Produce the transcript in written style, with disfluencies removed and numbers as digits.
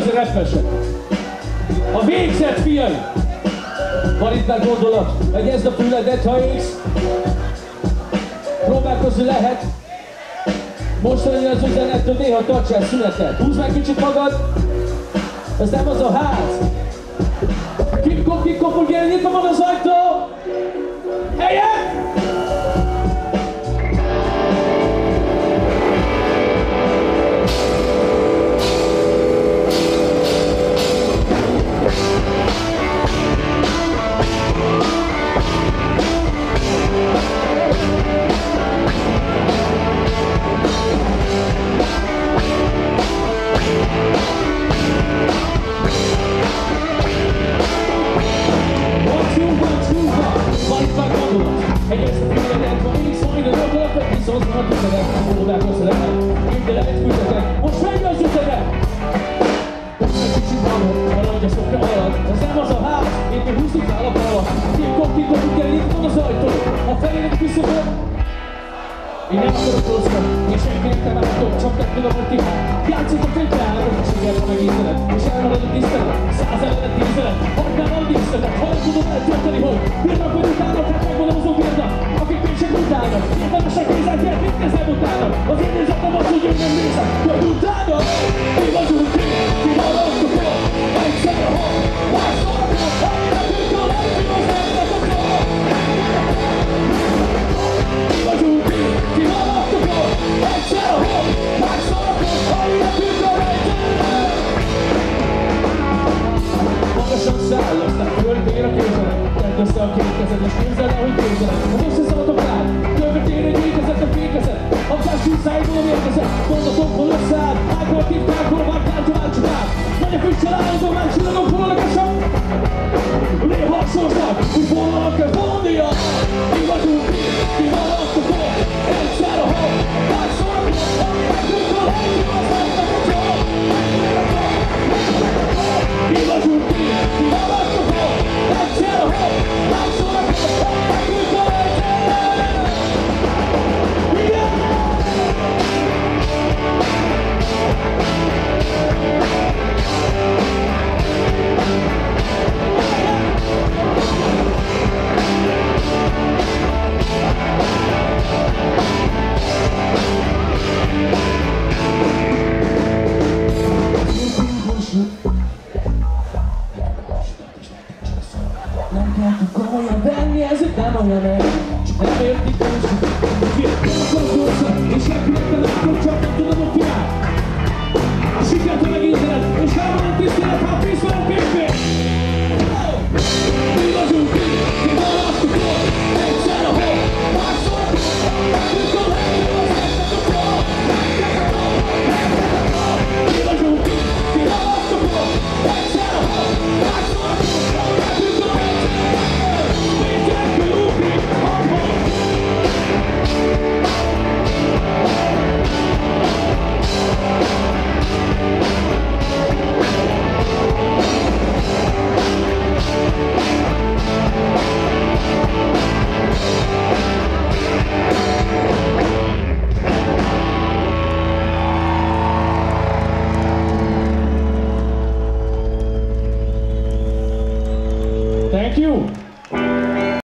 kvázi rappesek. A végzett fiai! Van itt már gondolat, egyezd a füledet, ha ész. Próbálkozni lehet. Most jön az üzenettől, néha tartsál szünetet. Húzd meg kicsit magad. Ez nem az a ház. Kip-kop, ugye nyitva van az ajtó. Helyet! Most megy az üzenet! Egy kicsit való, maradj a szokra alatt. Ez nem az a ház, éppen húzzuk el a bal. Kip-kop, ugye itt van az ajtó. A felének küszöbön. Én nem akarok rosszat, és senkinek nem álltok, csak nem tudom, hogy ti. Játszotok egy rállót, és sikerül megíztelet. És elmarad a tisztelet, 100 ellenet tízelet. Hagynál a díszletet, ha nem tudom eltölteni, hogy bírnak, hogy utálnak, hát megmondom azok bírnak, akik még sem utálnak. Értelmesek nézek, el, mit kezdem utálnak. Az én nézetem az, hogy én nem nézek, hogy utálnak. Mi vagyunk ki maradtok el, egyszer a hang, mászolnak, amire tűnt a legjobb, az nektek a szó. Mi vagyunk ki maradtok el, egyszer a hang, mászolnak, amire tűnt a legjobb. Magasan száll, aztán föltér a kézzelek. Tedd össze a két kezed és képzeld el, hogy képzelek. Az összeszalatok rád, követél egy ékezet a fékezet. A felső szájból érkezett, mondatok hol összeáll. Ágról hívták, hol vártál, tovább csinál. Nagy a füstsel állodom, már csillagok vonalagasak. Néha a sorsnak, úgy vonalak kell vonnia. Mi vagyunk ki maradtok el, egyszer a hang, mászolnak, amire tűnt a legjobb, az nektek a szó. Mi vagyunk ki maradtok el, egyszer a hang, mászolnak, amire tűnt a legjobb. Nem kell komolyan venni, ez itt nem olyan el. Csak nem értik most, hogy nem akarok rosszat, és senkinek nem látok, csak nem tudom, hogy kiáll. A sikert a megízlet, és elvan a tisztelet, ha piszol a pépé. Mi vagyunk ki maradtok el, egyszer a hang, mászolnak, nekünk a legjobb, az nektek a szó. Mi vagyunk ki maradtok el, egyszer a hang, mászolnak, nekünk a legjobb. Mindenki ugrik a hang. Thank you.